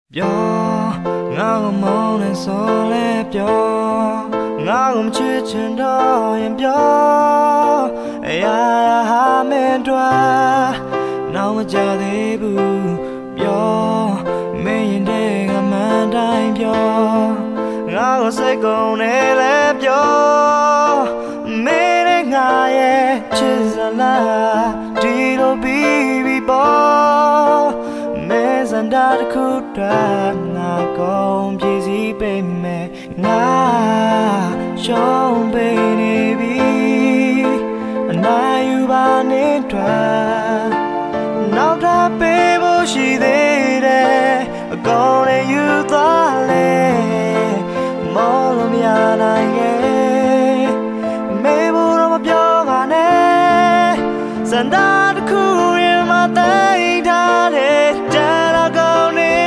ပြောငါ့ကိုမုန်းနေဆိုလဲပြောငါ့ကိုမချစ်ချင်တော့ရင်ပြောအရာဟာမင်းတို့နောက်မကြသေးဘူးပြောမင်းရင်တဲ့ငါမှန်တိုင်းပြောငါ့ကိုစိတ်ကုန်နေလဲပြောမင်းနဲ့ငါရဲ့ချစ်စလားဒီလိုပြီးပေါ်မဲစံတာတစ်ခုတည်းငါကုန်ပြည့်စည်ပေမဲ့ငါရှုံးပေးနေပြီအနာယူပါနေတော့နောက်ထပ်ပေးဖို့ရှိသေးတယ်အကုန်နဲ့ယူသွားလေမောလို့မရနိုင်ရဲ့မေဘူးတော့မပြောပါနဲ့စံတာတစ်ခုရင်မသိထားတဲ့ကြားကောင်းနေ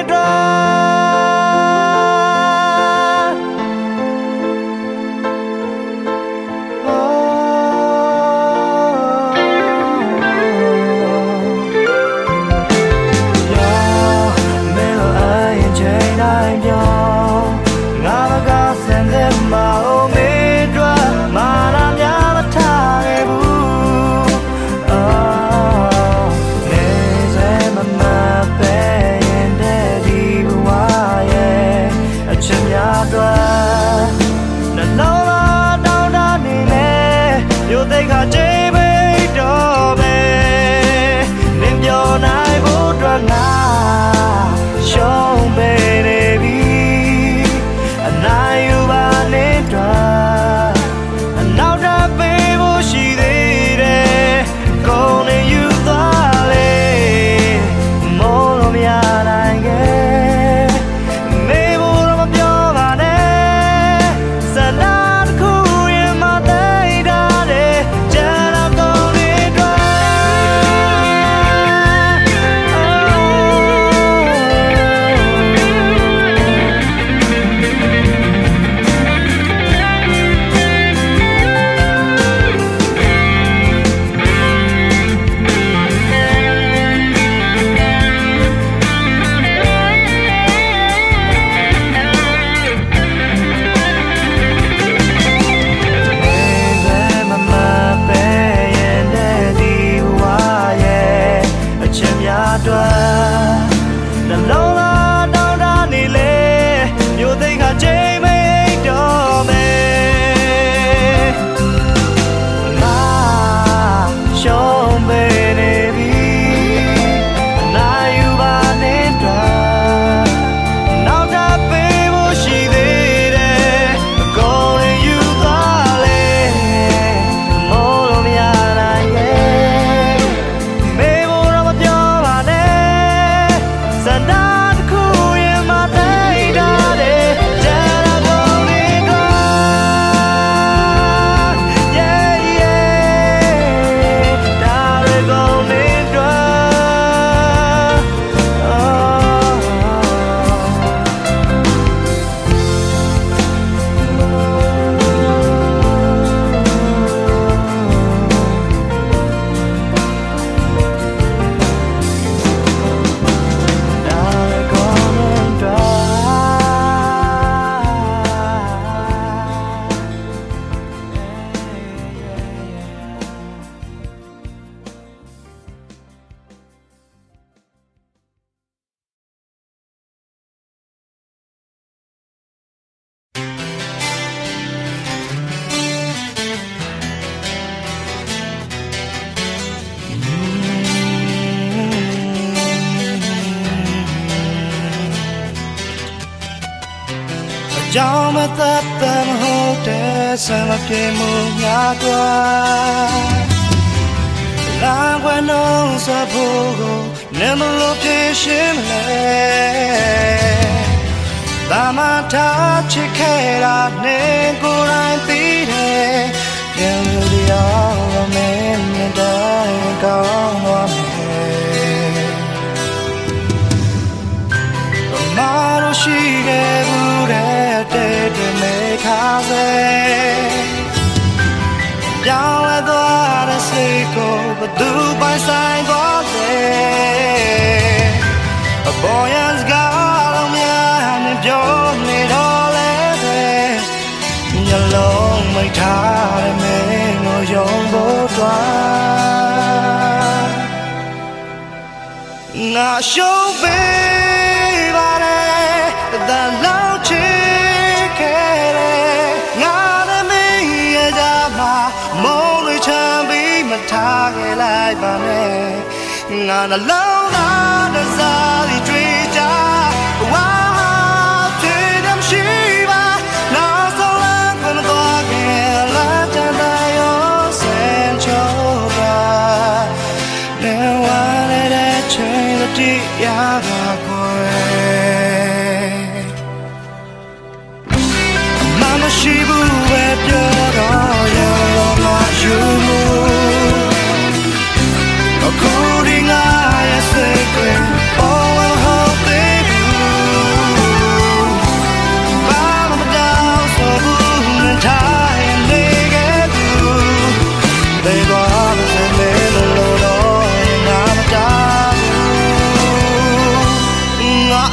ကြောင်မသက်သက်မဟုတ်တဲ့ဆံမပြေမှုများကွာလမ်းခွဲနှုံးဆက်ဖို့ကိုလည်းမလို့ပြေရှင်းလဲဒါမှထားချစ်ခဲ့တာနဲ့ကိုယ်တိုင်သိတယ်ပြန်လို့တရားမင်းနဲ့တိုင်းကောင်းသွားမယ်မာလို့ရှိခဲ့ဘူးတဲ့တဲ့မေခါစေပြောင်းလဲသွားတဲ့စိတ်ကိုဘသူပိုင်ဆိုင်သွားစေအပေါ်ရန်စကားလုံးထားတဲ့မင်းကိုယုံဖို့တွာငါရှုံးပေးပါလေတန်လောက်ချစ်ခဲ့တယ်ငါနဲ့မင်းရဲ့ကြားမှာမုန်းလို့ချမ်းပြီးမထားခဲ့လိုက်ပါနဲ့ငါနှလုံးသားတစ်စားစီတွေ့ကြဝါချစ်တယ်ရှိပါနောက်ဆုံးလမ်းခွင့်မသွားခင်လာတန်တဲ့ရောစင်ချိုးပါနေဝါတဲ့ချိန်တည်းရပါခွေမမရှိဘူးပဲပြောတော့ရောငါယူအခုဒီငါရဲ့စိတ်တွေ all I hope they do ဘာမှမတောင်းဆိုဘူးနဲ့ထားရင်နေခဲ့ဘူးthey want to say me lo lo lo ငါမတောင်းဘူးငါ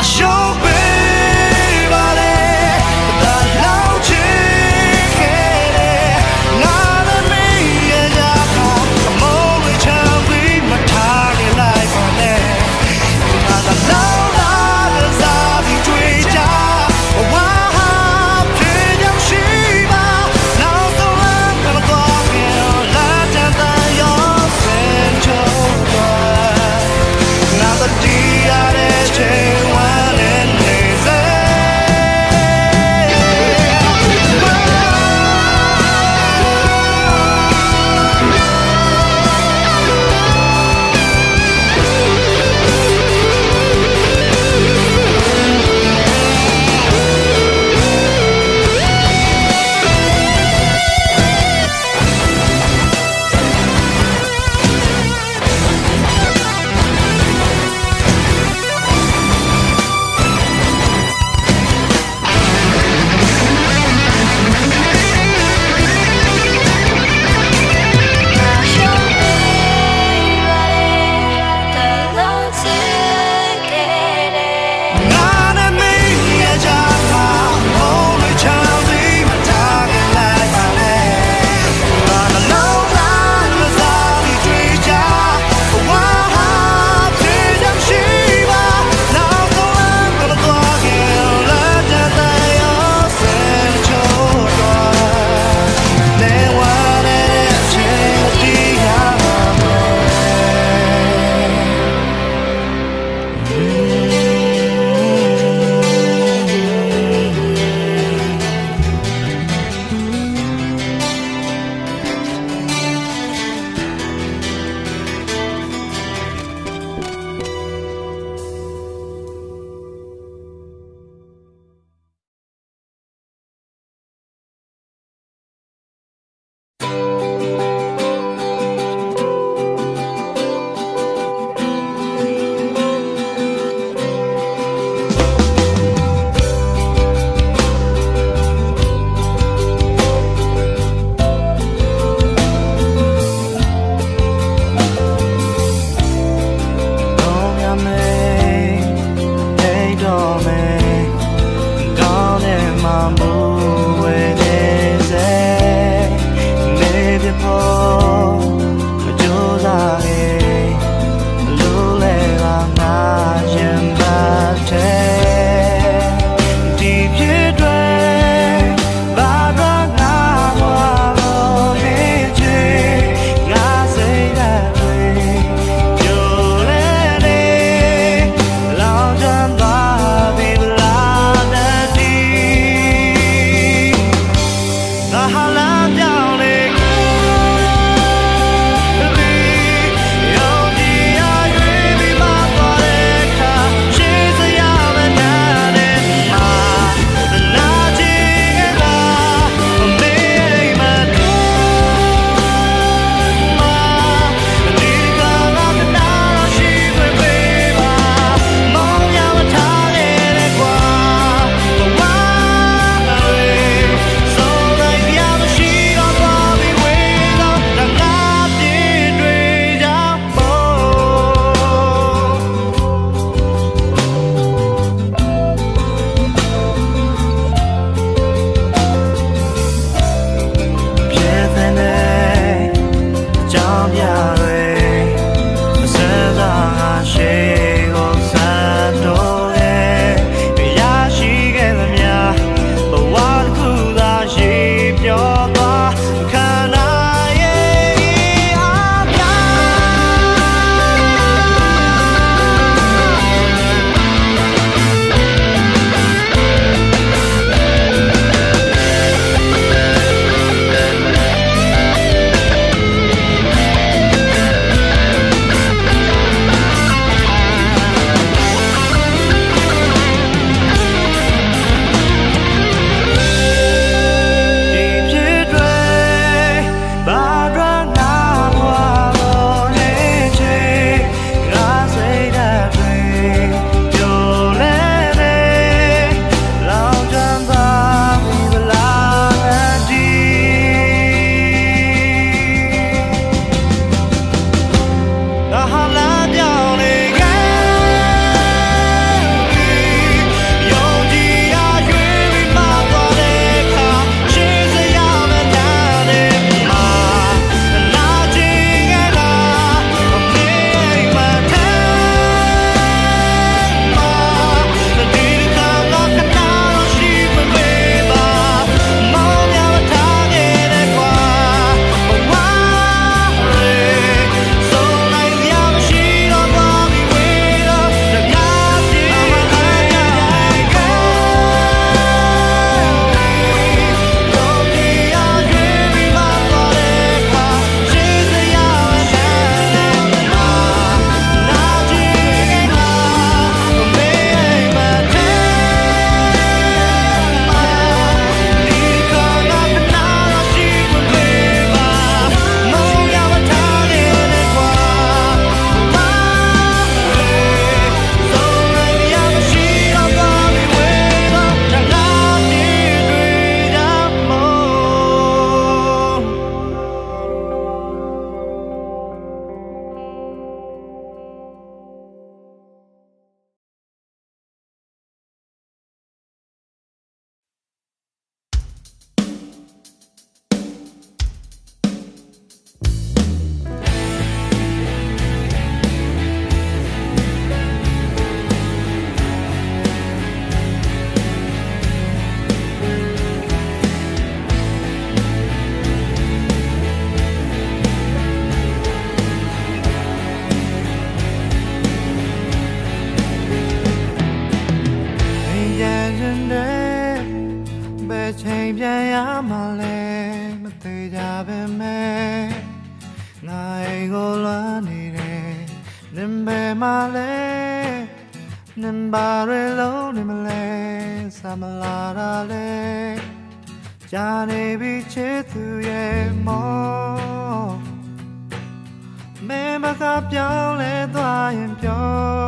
များမှလည်းမသေးကြပဲမဲ့ငါအိမ်ကိုလွမ်းနေတယ်နင်ဘယ်မှလဲနင်ဘာတွေလုံးနေမလဲစမလာတာလဲကြာနေပြီချစ်သူရဲ့မောမဲမကပြောင်းလဲသွားရင်ပြော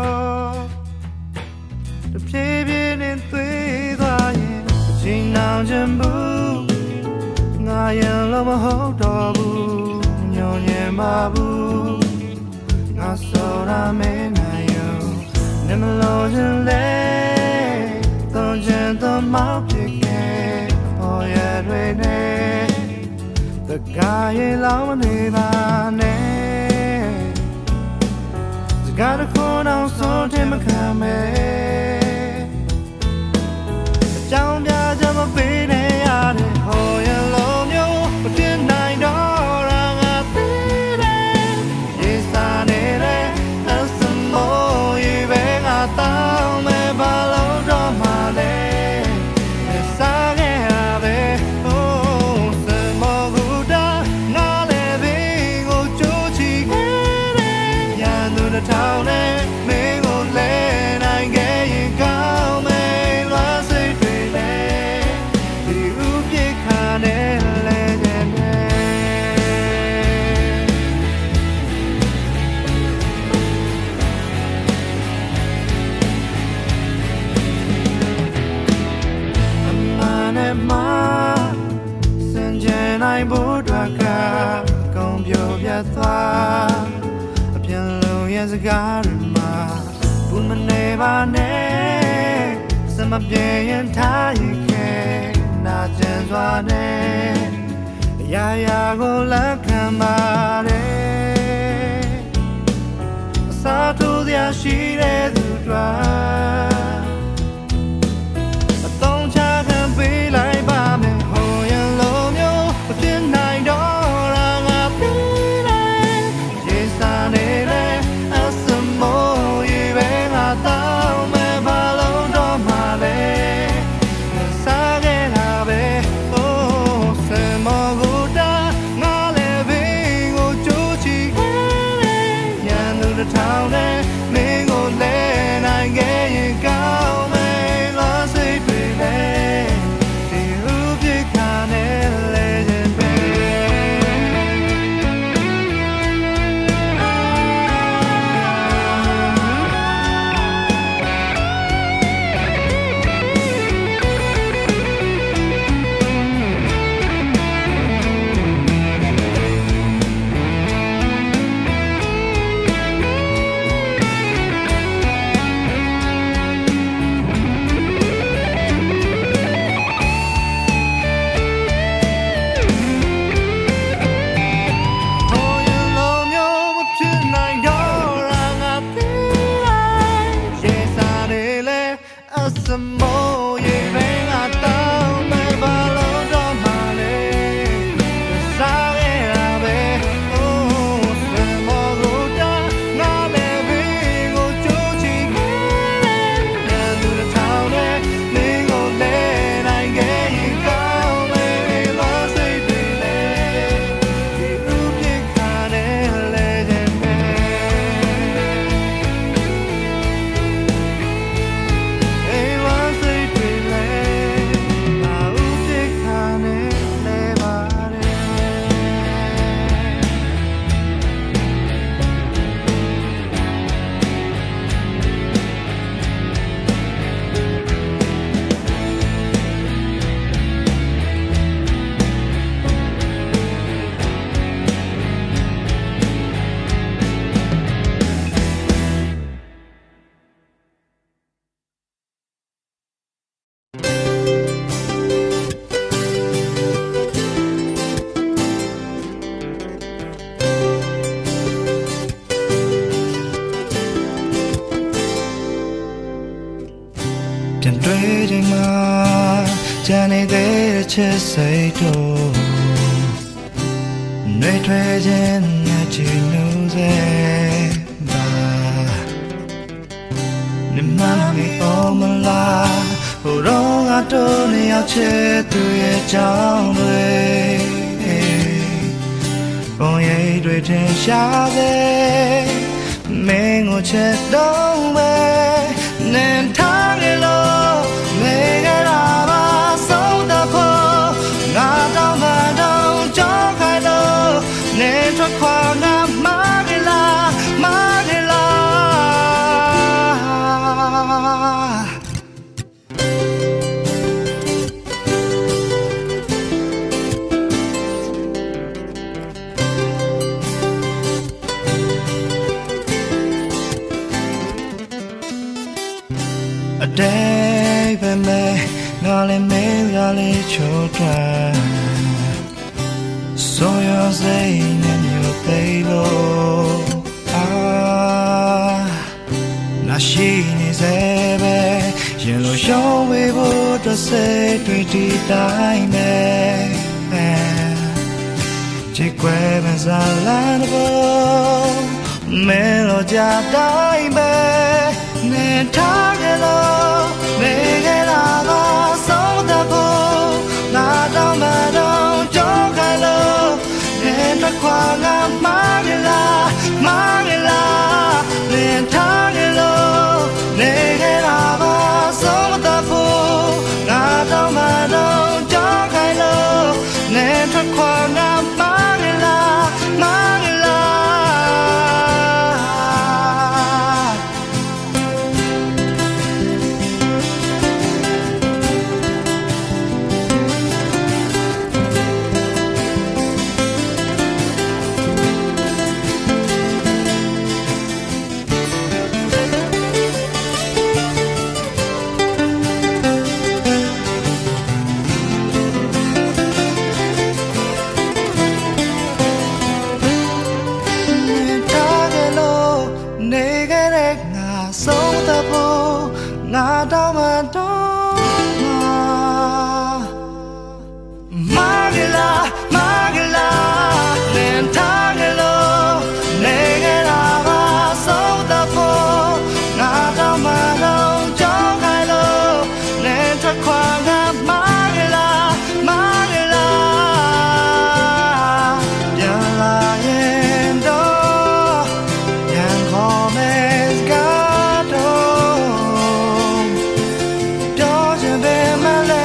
တဖြည်းဖြည်းနဲ့သွေးသွားရင်ချိန်အောင်ချင်ဘူးငါရင်လို့မဟုတ်တော့ဘူးညွန်ညင်ပါဘူးငါစောရမဲနိုင်ရောနေမလို့ရင်လေသုံးချင်တော့မောက်ပြခဲ့ပေါ်ရတွေနဲ့တကားရဲ့လောင်းမနေပါနဲ့စကားတစ်ခုတော့ဆုံးတယ်မခံမဲကြောင်ပြကြမပေးနဲ့ရတဲ့ဟောရလုံးမျိုးမတင်နိုင်တော့ရာငါသိတယ်ရေစာနေတဲ့အစမိုးရေပဲငါတောင်းမဲ့ဘာလို့တော့မှလဲစားခဲ့ရပဲဟိုးစမောကူတာငါလည်းဘေးကိုကြိုးချီခဲ့တယ်ရန်သူတစ်ထောင်နဲ့မင်းကိုလဲနိုင်ခဲ့ရင်ကောင်းမယ်လားစိတ်တွေလဲဒီဥပြေခါနဲ့လဲတဲ့အမှန်နဲ့မှစင်ကြယ်နိုင်ဖို့အတွက်ကကောင်းပြောပြသွားအပြန်လုံးရဲ့စကားတွေမှာဘူးမနေပါနဲ့စမပြေရင်ထားရင်ခဲနာကျင်စွာနဲ့အရာရာကိုလက်ခံပါတယ်အစားထိုးစရာရှိတဲ့သူတွေအသုံးချခံပေးလိုက်ပါမယ်ဟိုရန်လိုမျိုးမဖြစ်နိုင်တော့ရာငါပြီးတယ်ရေစာနေတဲ့အစမိုးရေပဲငါတောင်းမဲ့ဘာလို့တော့မှလဲစားခဲ့တာပဲဟိုးစမောကူတာငါလည်းဘေးကိုကြိုးချီခဲ့တယ်ရန်သူတစ်ထောင်နဲ့မင်းကိုလဲနိုင်ခဲ့ရင်ကောင်းမယ်လားစိတ်တွေလဲဒီဥပြေခါနဲ့လဲခြင်းပဲစမိုးရေပဲငါတောင်းမဲ့ဘာလို့တော့မှလဲစားခဲ့ရပဲဟိုးစမောကူတာငါလည်းဘေးကိုကြိုးချီခဲ့တယ်ရန်သူတစ်ထောင်နဲ့မင်းကိုလဲနိုင်ခဲ့ရင်ကောင်းမယ်လားစိတ်တွေလဲဒီဥပြေခါနဲ့လဲခြင်းပဲပြန်တွေ့ချိန်မှာကြံနေတဲ့ချစ်စိတ်တို့နှွေးထွေးခြင်းနဲ့ချီနှူးစေပါ Nimani omala Hold on, I don't need your chair to your down way. Oh, yeah, do it in Shade. Mango chat down way. Then target low. Make it up, so the poor. Not down, but don't joke, I know. Then to Quana, Marilla, Marilla. A day by me, Nolly me, Nolly children. So you're saying in your table. She is a yellow show we would say 20 times. Chick weapons are landable. Melodia time. Netagelo, make it up, so the bow. Not on the don't joke, I love. And the quagga, Marilla, Marilla. Netagelo, make it up, so the bow. Not on the don't joke, I love. And the quagga, Marilla, Marilla. Marilla, Marilla, Nentagelo, Negerava, so the poor, Nadamano, Jogalo, Nentaquaga, Marilla, Marilla, Yalayendo, Yancomes Gato, Doja Bemale.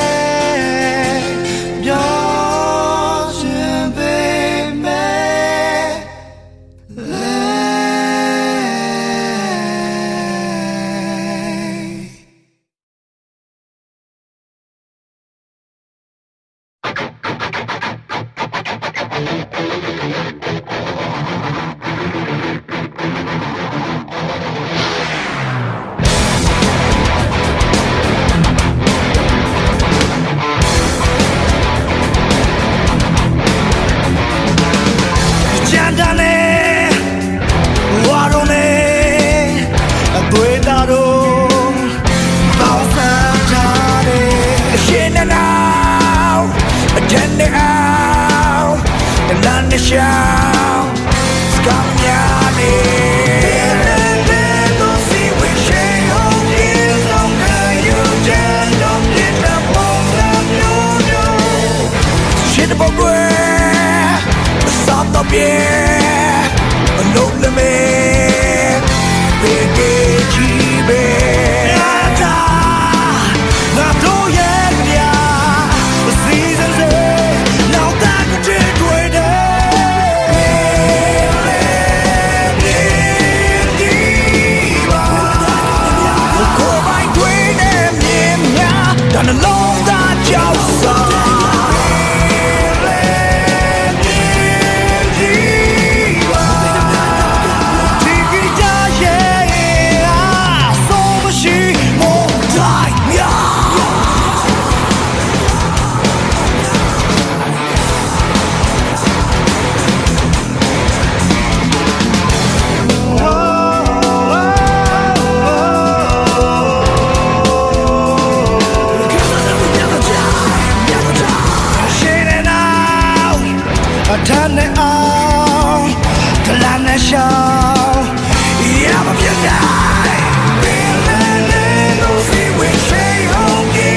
Yeah,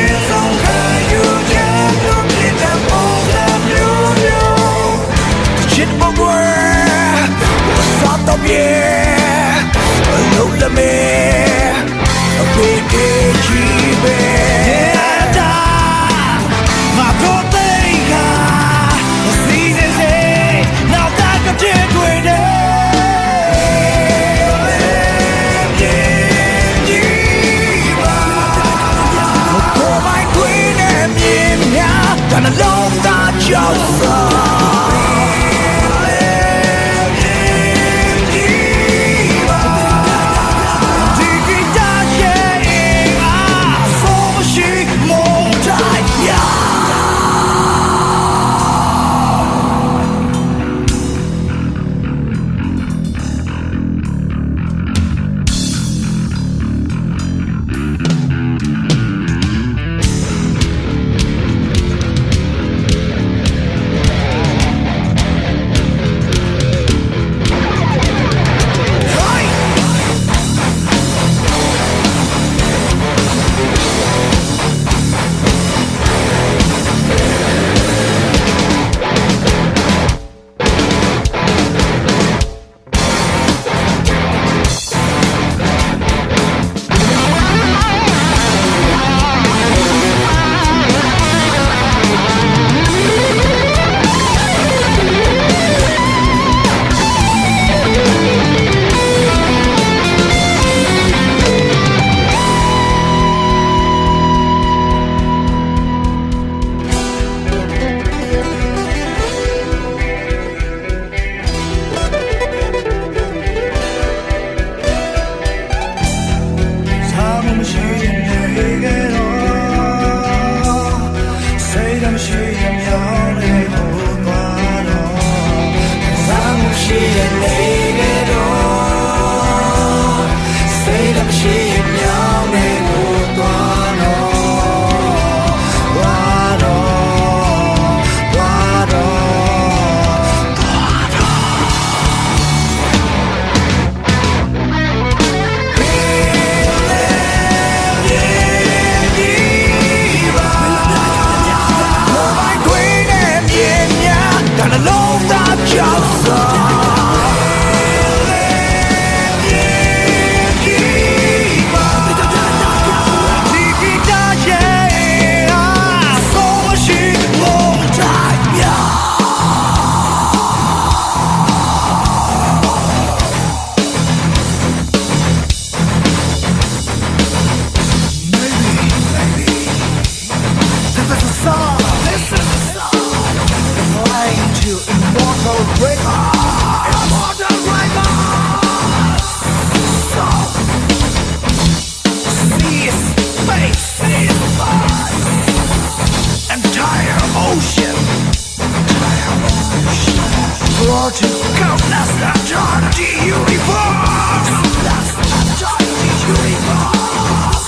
To countless eternity universe, countless eternity universe.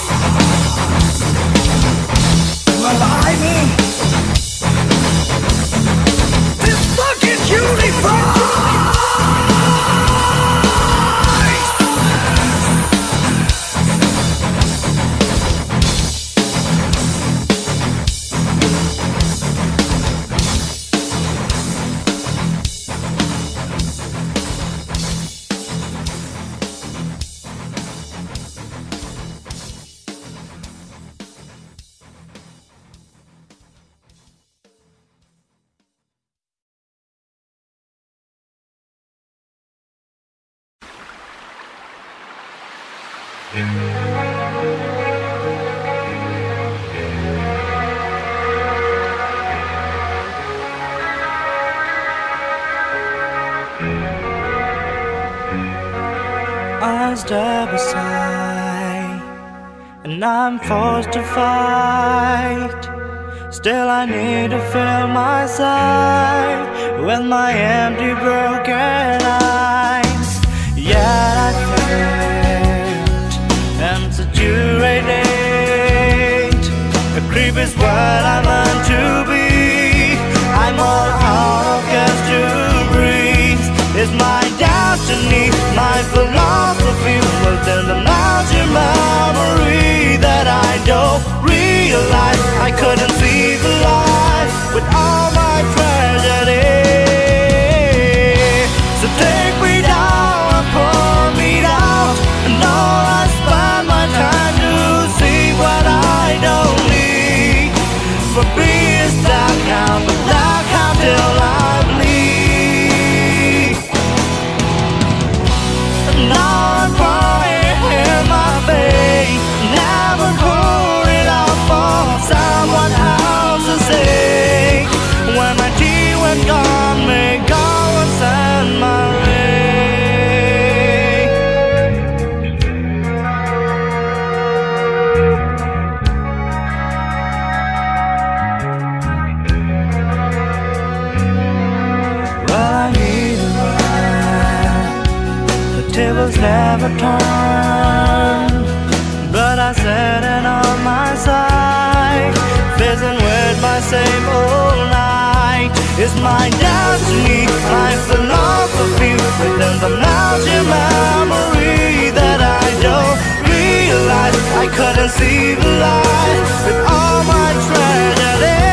Well, I mean, this fucking universe. I step aside, and I'm forced to fight. Still I need to fill my sight with my empty, broken eyes. Yet I failed and saturated. A creep is what I'm meant to be. I'm all out of gas to breathe. It's my destiny, my philosophy within the mountain memory that I don't realize I couldn't see the light with all my tragedy. So take me down, pull me down, and all I spend my time to see what I don't need. For being stuck out, but stuck out till I bleed. Now I'm crying in my face, never put it out for someone else to say. When my tea went gone, may God send my way. Well, I need a ride. The tables never turn, but I sat in on my side, facing with my same old night. It's my destiny, my philosophy within the mountain memory that I don't realize I couldn't see the light with all my tragedy.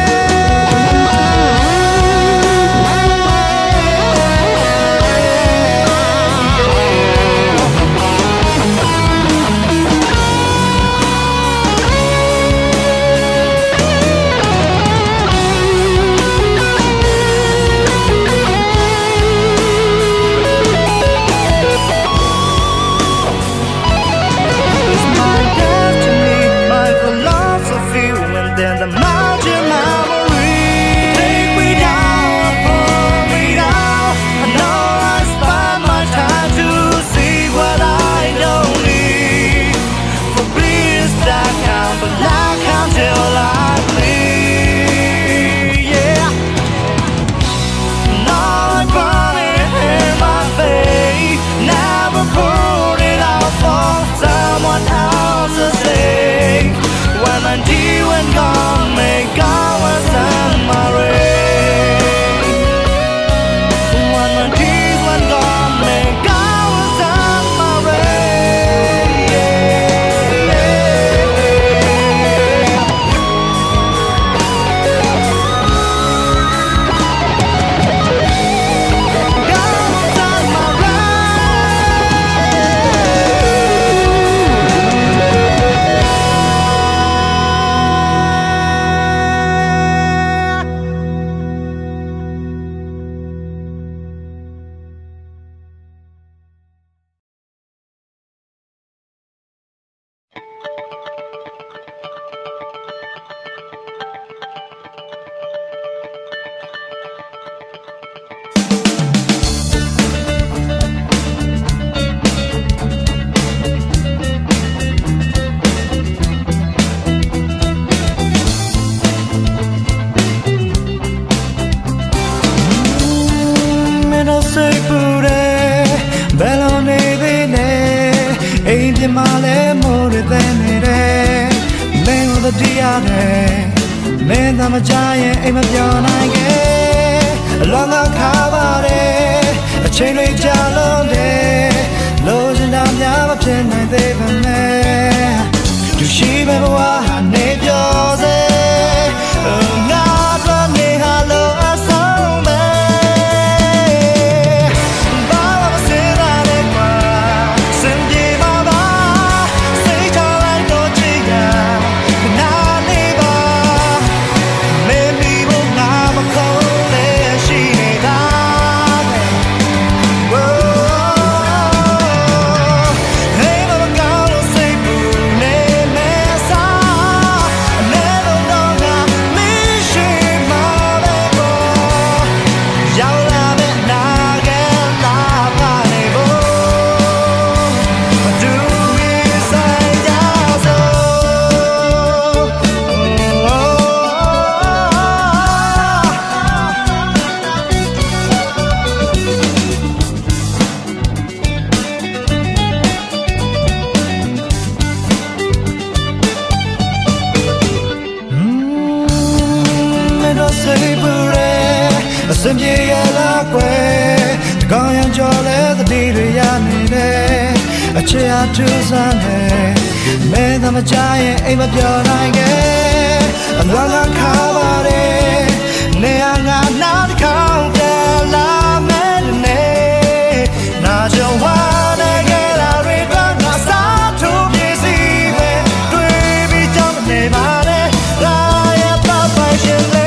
It's my destiny, my philosophy ရတယ်မင်းသာမကြရင်အိမ်မပြောင်းနိုင်ခဲ့အလောင်းကခါပါတယ်အချိန်တွေကြာလို့တယ်လို့ချင်တာများမဖြစ်နိုင်သေးပါနဲ့သူရှိမဲ့ဘဝနေပြောစေငါတို့နေဟာလို့အဆုံးပဲဘာမှမစင်ရတဲ့ကွာစင်ပြေမှာပါစိတ်ချလိုက်တော့ချင်ရခဏလေးပါမင်းမီဖို့ငါမခေါ်လဲရှိနေတာစင်ပြေရလာကွယ်ကောင်းရန်ကြော်လဲသတိတွေရနေတယ်အချစ်အားထူးဆန်းတယ်မဲသမကြရင်အိမ်မပြောနိုင်ခဲ့အလွန်ကခါပါတယ်နေရာငါနားတစ်ခေါက်ပြန်လာမယ်နဲ့နာကြဝါနေခဲ့တာတွေကငါစားထူးပြည့်စည်ပဲတွေ့ပြီးကြောက်နေပါနဲ့လာရပါပါရှင်လေ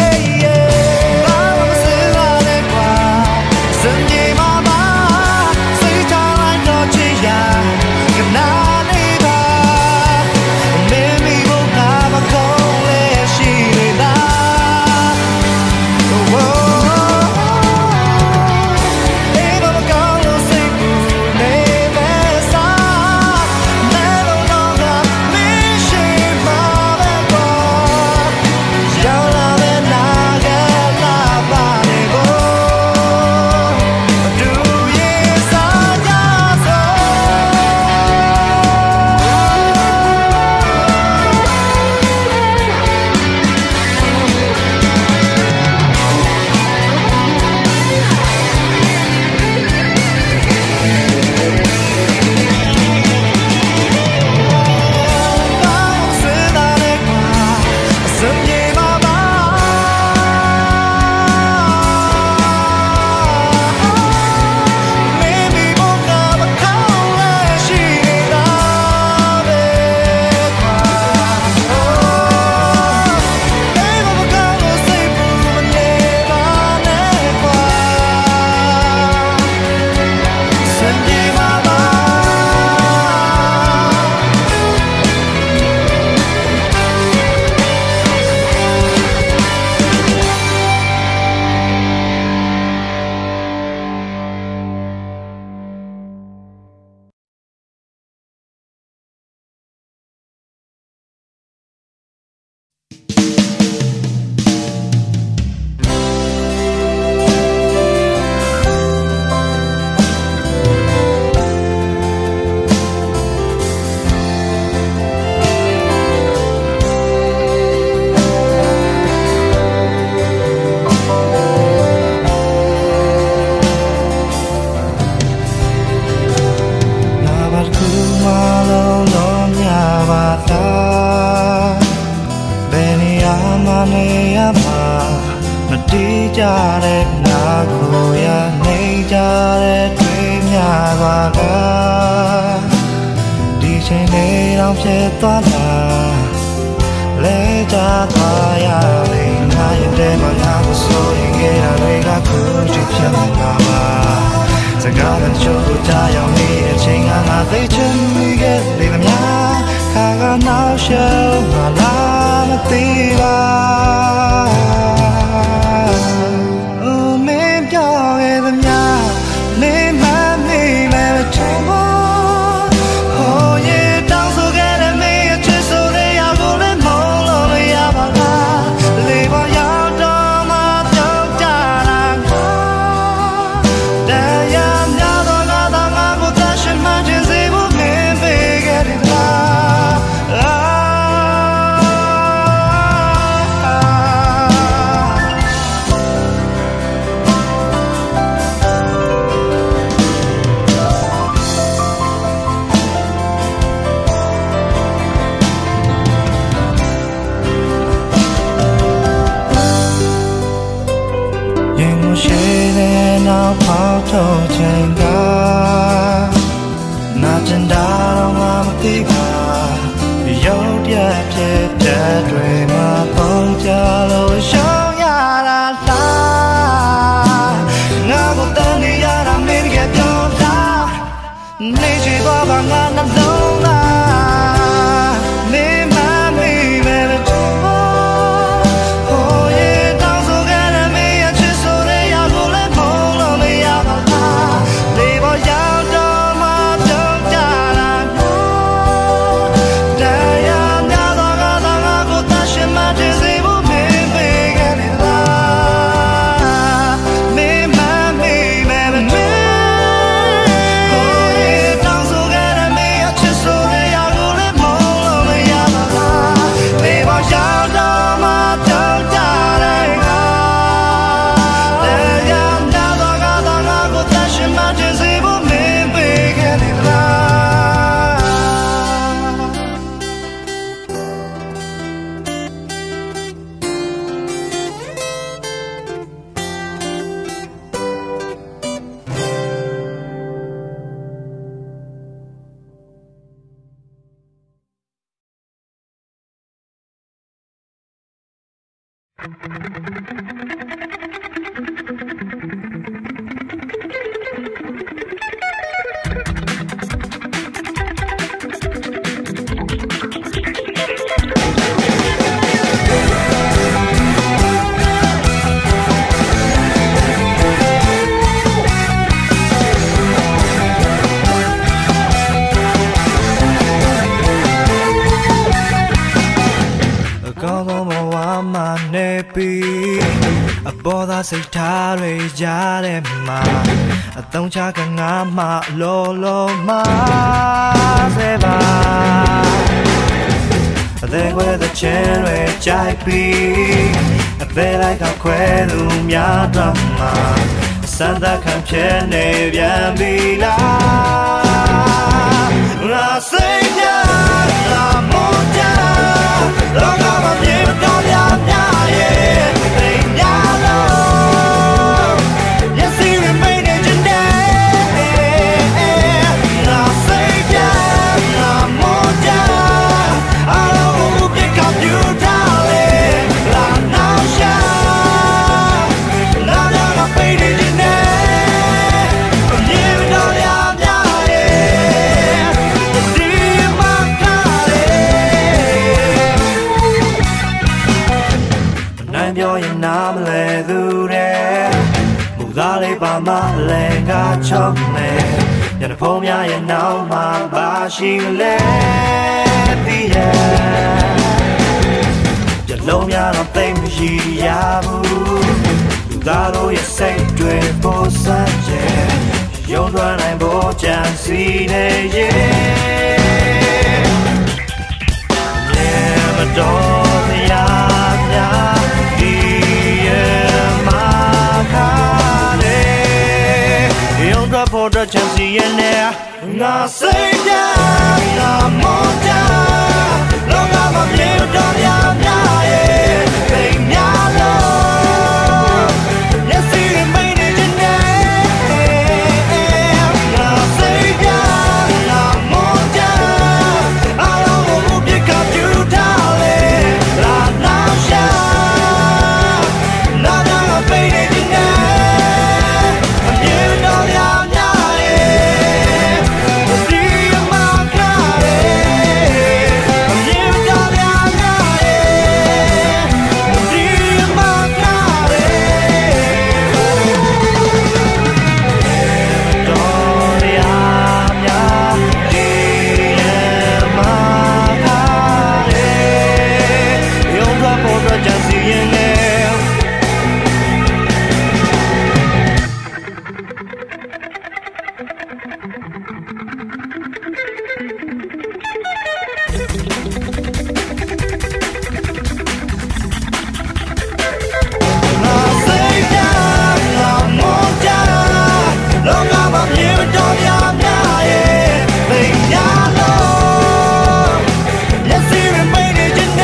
ကြတဲ့ငါကိုရနေကြတဲ့တွေ့များပါကဒီချိန်လေးတော့ဖြစ်သွားတာလဲကြသွားရလေငါရဲ့တဲ့မှာငါကိုဆိုရင်ခဲ့တာတွေကခုထိဖြစ်နေတာပါစကားနဲ့ချိုးကိုကြားရောက်နေတဲ့အချိန်ကငါသိချင်မိခဲ့လေမများခါကနောက်ရှောင်းငါလာမသိပါတွေမှာပေါင်းကြလို့ရှောင်ရတာလားငါကိုတန်နေရတာမင်းကပြောလားနေချေသွားပါငါနှလုံးသားမင်းမမေးမယ်လို့ဟိုရဲ့တောင်းဆိုခဲ့တဲ့မင်းရဲ့ချစ်ဆိုတဲ့ရောက်ကိုလည်းမုန်းလို့မရပါလားလေပေါ်ရောက်တော့မှပြောကြတာတရားများသောကသာငါကိုတတ်ရှင်မှတင်စေဖို့မင်းပေးခဲ့တယ်လားမင်းမမေးမယ်မင်းဟိုရဲ့တောင်းဆိုခဲ့တဲ့မင်းရဲ့ချစ်ဆိုတဲ့ရောက်ကိုလည်းမုန်းလို့မရပါလားလေပေါ်ရောက်တော့မှပြောကြတယ်တရားများသောကသာငါကိုတတ်ရှင်မှတင်စေဖို့မင်းပေးခဲ့တယ်လား ကောင်းသောဘဝမှာနေပြီးအပေါ်သားစိတ်ထားတွေကြားထဲမှာအသုံးချကငါမှလောလောမှစေပါအသေးခွဲတဲ့ချဲတွေကြိုက်ပြီးအသေးလိုက်ကခွဲသူများတော့မှစံတခံဖြစ်နေပြန်ပြီလားငါစိတ်ကြငါမောကြလောကမှာမြေမတော်ပြများရဲ့သိညာလို့မျက်စိရမိတ်နေခြင်းနဲ့ငါစိတ်ကြငါမောကြအလုံးပြကပြူထားလေလာနောက်ရှာလာတော့ကပိတ်နေခြင်းနဲ့မြေမတော်ပြများရဲ့ဒီမှာကားလေနိုင်ပြောရင်နားမလဲသူတဲ့မူသားလေးပါမလဲကချောင်းနေညနေဖုံးများရဲ့နောက်မှာပါရှိလဲသိရဲ့ကြလုံးများတော့သိမရှိရဘူးလူသားတို့ရဲ့စိတ်တွေပေါ်စမ်းချေရုံးထွက်နိုင်ဖို့ကြံစီနေရဲ့မြေမတော်တရားများဒီရဲ့မှာခါလေရုံးထွက်ဖို့တော့ကြံစီရဲ့နဲ့ငါစိတ်ကြငါမောကြလောကမှာမြေတော်များများရဲ့သိညာလို့မျက်စိမိတ်နေခြင်းနဲ့ငါစိတ်ကြငါမောကြအလုံးပြကပြူထားလေလာနောက်ရှာနာနာပိတ်နေခြင်းနဲ့မြေတော်များများရဲ့ဒီမှာကားလေမြေတော်များများရဲ့ဒီမှာကားလေတော်ရများဒီမှာကားလေရုံးထွက်ဖို့တော့ကြံစီရင်နေငါစိတ်ကြငါမောကြလောကမှာမြေတော်များများရဲ့သိညာလို့မျက်စိရမိတ်နေခြင်း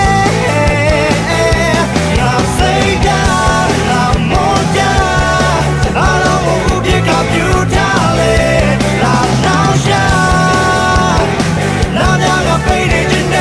နဲ့ငါစိတ်ကြငါမောကြအလုံးပြကပြူထားလေလာနောက်ရှာနာနာကပိတ်နေခြင်း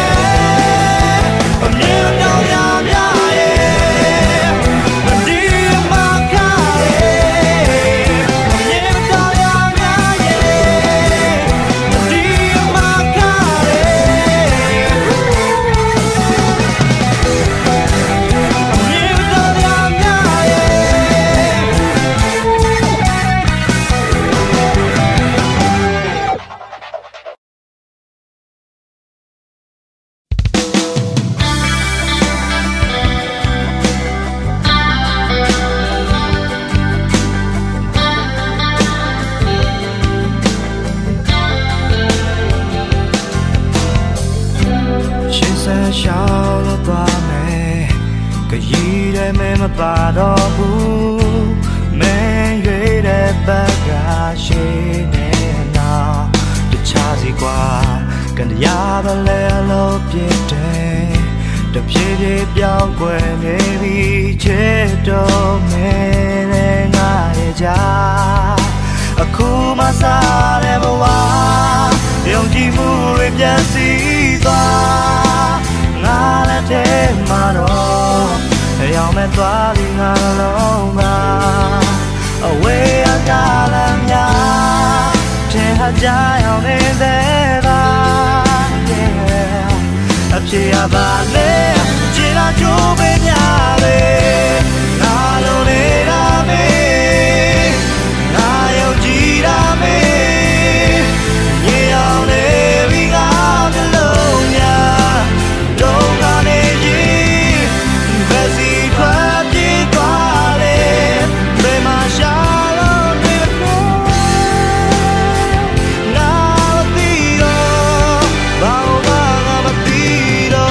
shall me, Kayida me my bado, man, you the bagashi now, the chazi qua, can the yaba lelo piete, the piede young when maybe cheto me, a kuma sa never wa, young Jimu if you see Nala mano, young man dwelling alone. Away a galamia, Tehajai on his head. A chia vale, Gina Juvenale, Nalonera me, Nayo Gira me, Yea, living out alone. Don't run it, Bessie, Quacky, Quale, Bema Shalom, now Tito, Bauma Tito.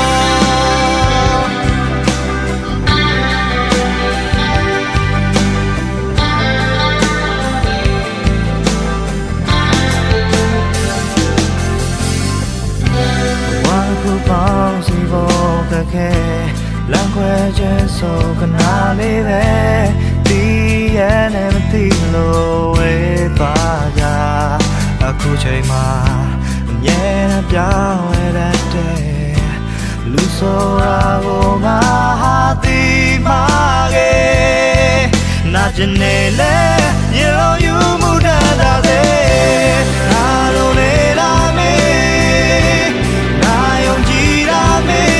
One coupon, si voca che language so can I live the enemy lo e paga a cuccia ma niente più e te luso rago ma ti maghe na genele you muda da de alone la me na yon gira me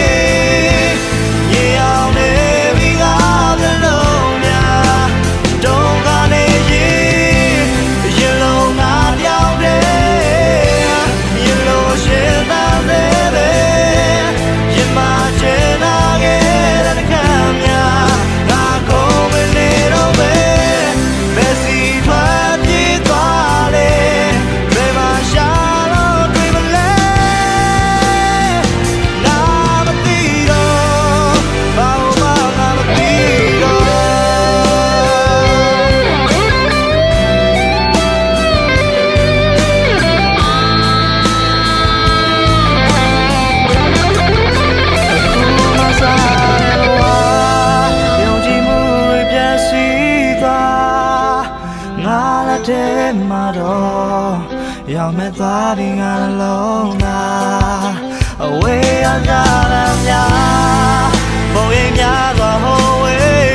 Young man thoughting alone away I got him ya boy ya the whole way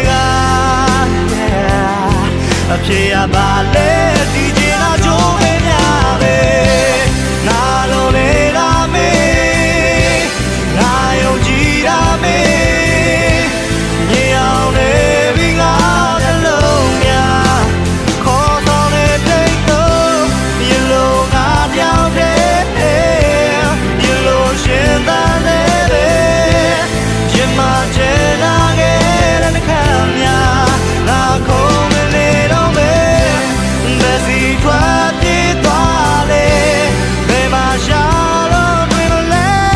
yeah a chia ballet DJ na joven ya be na lo le la me na yo gira me yeah living out alone yeah cause on it take no you down there, you lose in the lady. Jimma Jenna and the Kanya, now come a little bit. Bessie, what did Wally? They my shadow will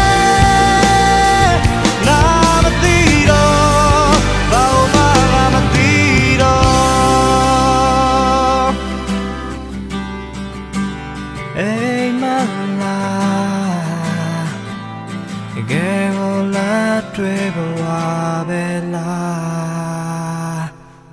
lay. Namatito, Bauma Namatito. Hey, Gego la trevo a bella.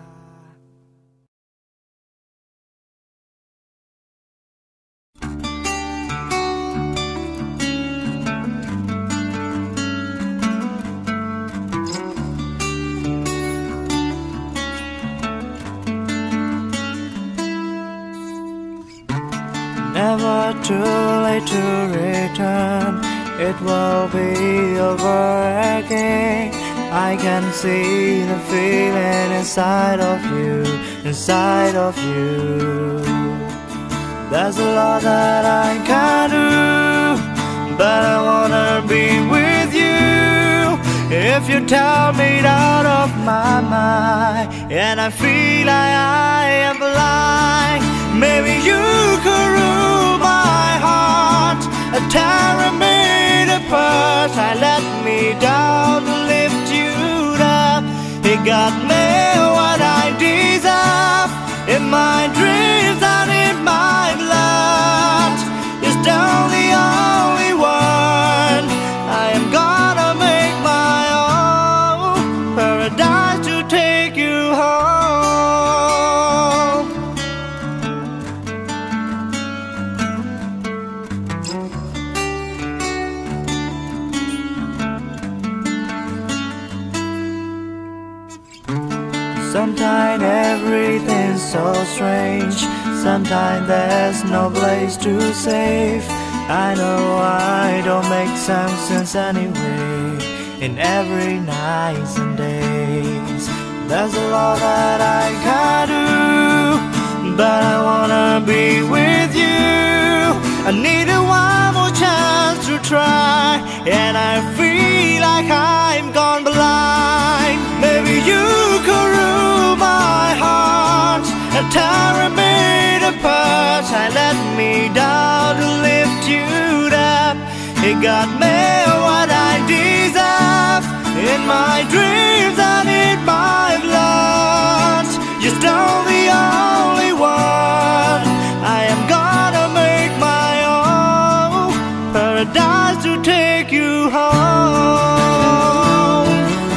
Never too late to return. It will be over again. I can see the feeling inside of you, inside of you. There's a lot that I can do, but I wanna be with you. If you tell me out of my mind, and I feel like I am blind, maybe you could rule my heart, tearing me apart. I let me got me what I deserve. In my dreams and in my blood, you're still the only one. I am gonna make my own paradise to take you home. Sometimes everything's so strange. Sometimes there's no place to save. I know I don't make some sense anyway. In every nights and days, there's a lot that I can do, but I wanna be with you. I needed one more chance to try, and I feel like I'm gone blind. Maybe you could rule my heart and tear me apart. I let me down to lift you up. It got me what I deserve. In my dreams and in my blood, you're still the only one. I am gonna make my own paradise to take you home.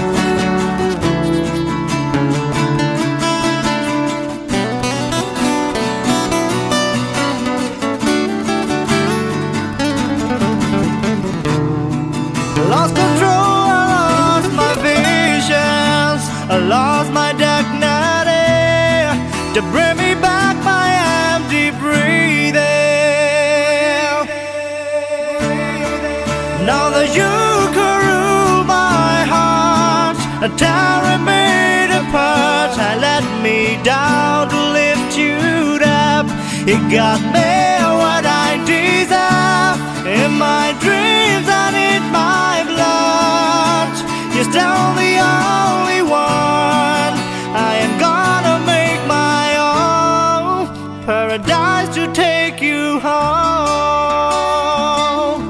Lost control, I lost my visions, I lost my dignity to bring me back my empty breathing. Now that you could rule my heart, tearing me apart, I let me down to lift you up. It got me what I deserve. In my dreams and in my blood, you're still the only one. I am gonna make my own paradise to take you home.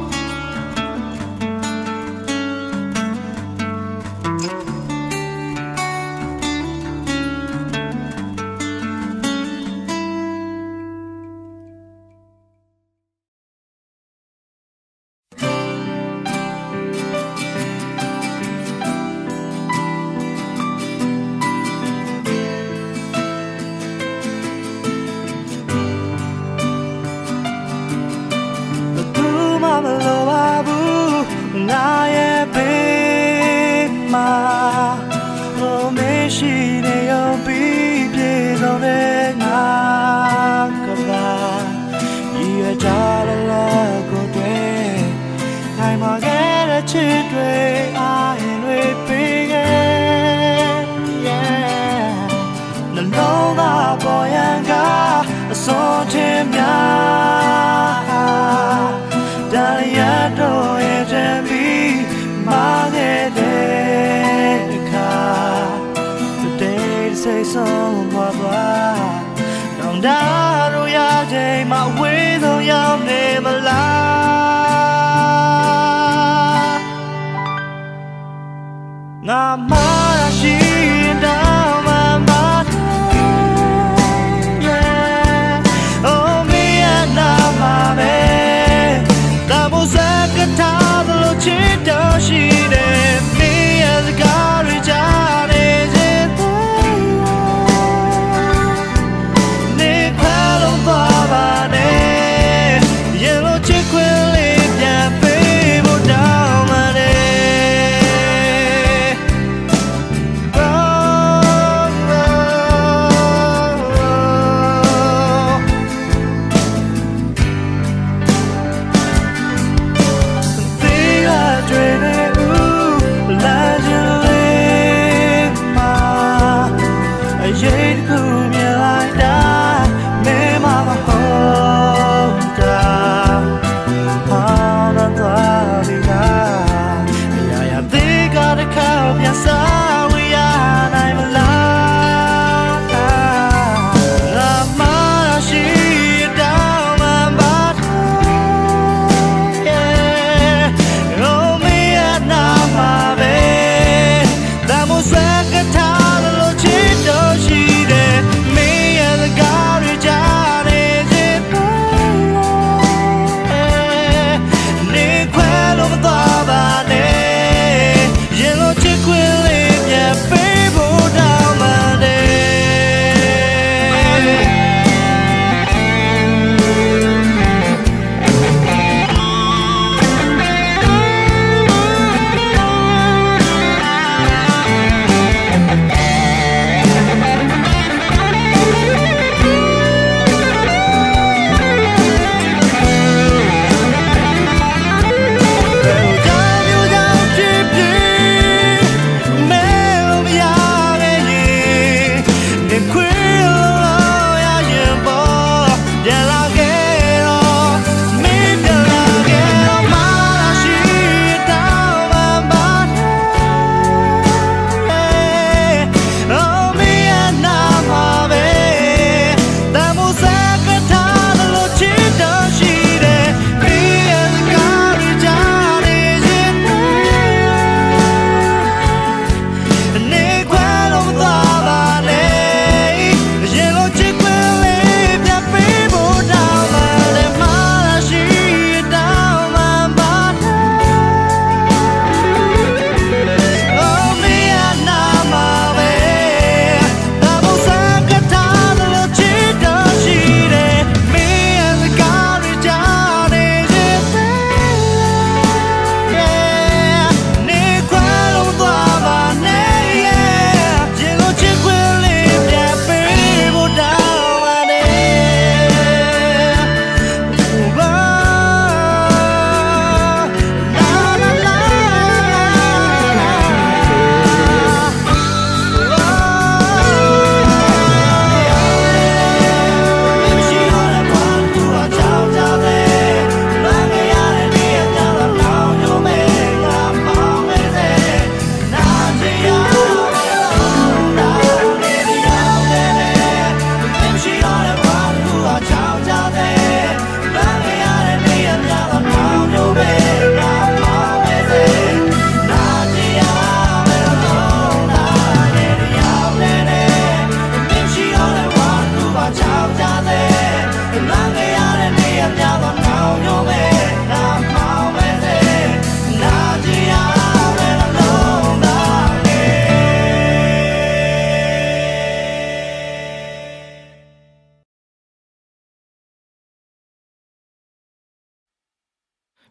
나의 빛만 로미시네요 비비로네 나가봐 이에 잘하려고 돼 갈망의 치돼 아인의 빙에 넌 너가 보양가 소팀야 달려도의 재미 망해 될까 Today say some blah blah Don't die ya day my way though ya never lie Nga marashi down my body Yeah Oh me and now my baby 다보사카타로 치도시네 미야's 가리 잘해진다 네 팔로 봐봐네 Yellow chicken lip yeah baby down my day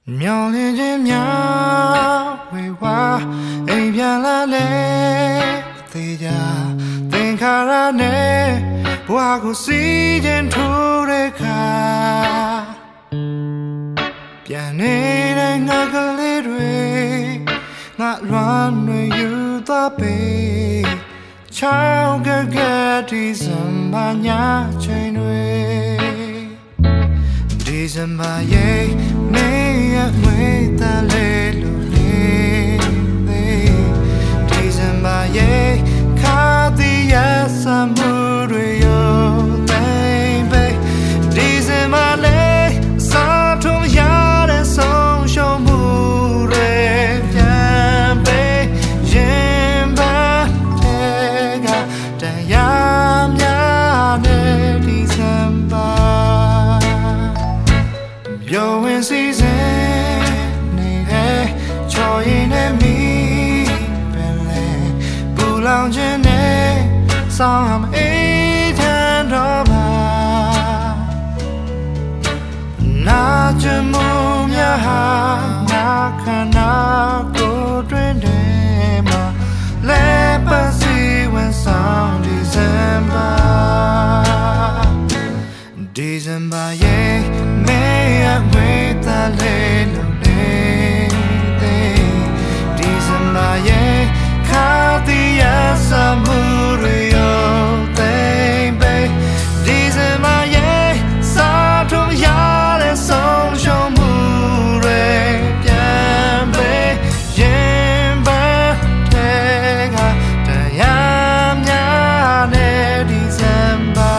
Mèo lên trên mèo quay qua anhပြန်လာလေသေးကြသင်္ခါရနဲ့ဘဝကိုစီးခြင်းထိုးတဲ့ခါပြန်နေတဲ့ငါကလေးတွေငါလွမ်းတွေယူသွားပေချောင်းကကဒီဇင်ဘာညချိန်တွေဒီဇင်ဘာရဲ့မေရမွေးတလေးလို့နေဒီဇင်ဘာရဲ့ခါတီးရစမှုတွေရောတိုင်းပဲဒီဇင်ဘာလေးစားထုံးရတဲ့ဆုံးရှုံးမှုတွေပြန်ပေးရင်ပါတဲ့ကတရားများတဲ့ဒီဇင်ဘာYo in season, nigga, joy in me, belle, bulang jene, some eight and over. Na jamu ya na kana go drema, lepacy when some December, yeah, may I wait a little day. December, yeah, Katia Samurio, baby. December, yeah, Saturn Yale, Song Show Mure, Yambe, Yamba, Tega, Tayam Yane, December.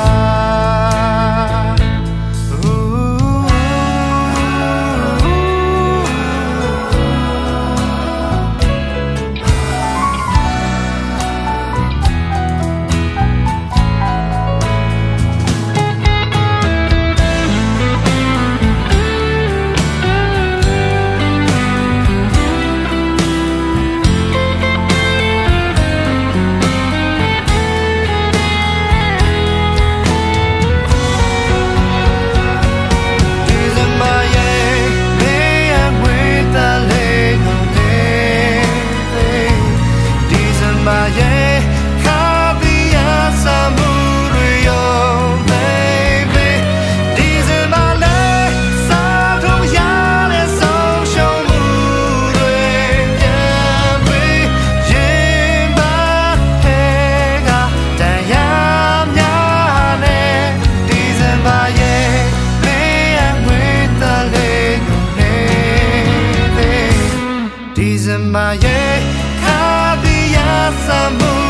December, yeah, Kadia Samu.